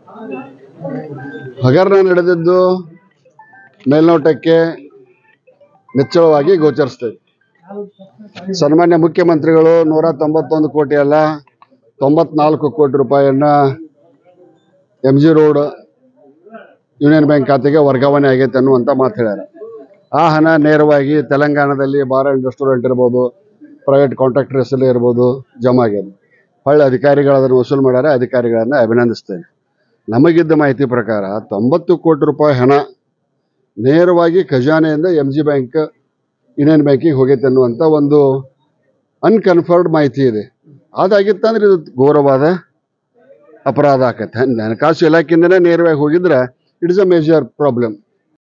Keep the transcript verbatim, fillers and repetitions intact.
ಹಗರಣ ನಡೆದಿದ್ದು ಮೇಲ್ನೋಟಕ್ಕೆ ನಿಚ್ಚಳವಾಗಿ ಗೋಚರಿಸ್ತದೆ. ಸನ್ಮಾನ್ಯ ಮುಖ್ಯಮಂತ್ರಿಗಳು ನೂರ ತೊಂಬತ್ತೊಂದು ಕೋಟಿ ಅಲ್ಲ ತೊಂಬತ್ನಾಲ್ಕು ಕೋಟಿ ರೂಪಾಯಿಯನ್ನ M G road Union bank ಖಾತೆಗೆ ವರ್ಗಾವಣೆ ಆಗೈತೆ ಅನ್ನುವಂಥ ಮಾತು ಹೇಳ್ಯಾರ. ಆ ಹಣ ನೇರವಾಗಿ ತೆಲಂಗಾಣದಲ್ಲಿ ಬಾರ್ ಆ್ಯಂಡ್ ರೆಸ್ಟೋರೆಂಟ್ ಇರ್ಬೋದು, ಪ್ರೈವೇಟ್ ಕಾಂಟ್ರಾಕ್ಟರ್ ಹೆಸರಲ್ಲಿ ಇರ್ಬೋದು ಜಮಾ ಆಗ್ಯದ. ಹೊಳ್ಳೆ ಅಧಿಕಾರಿಗಳು ಅದನ್ನು ವಸೂಲು ಮಾಡ್ಯಾರ. ಅಧಿಕಾರಿಗಳನ್ನು ಅಭಿನಂದಿಸ್ತೇನೆ. ನಮಗಿದ್ದ ಮಾಹಿತಿ ಪ್ರಕಾರ ತೊಂಬತ್ತು ಕೋಟಿ ರೂಪಾಯಿ ಹಣ ನೇರವಾಗಿ ಖಜಾನೆಯಿಂದ ಎಂ ಜಿ ಬ್ಯಾಂಕ್ ಯೂನಿಯನ್ ಬ್ಯಾಂಕಿಗೆ ಹೋಗೈತೆ ಅನ್ನುವಂಥ ಒಂದು ಅನ್ಕನ್ಫರ್ಮ್ಡ್ ಮಾಹಿತಿ ಇದೆ. ಅದಾಗಿತ್ತಂದ್ರೆ ಇದು ಘೋರವಾದ ಅಪರಾಧ ಆಕತ್ತೆ. ಹಣಕಾಸು ಇಲಾಖೆಯಿಂದನೇ ನೇರವಾಗಿ ಹೋಗಿದ್ರೆ it is a major problem.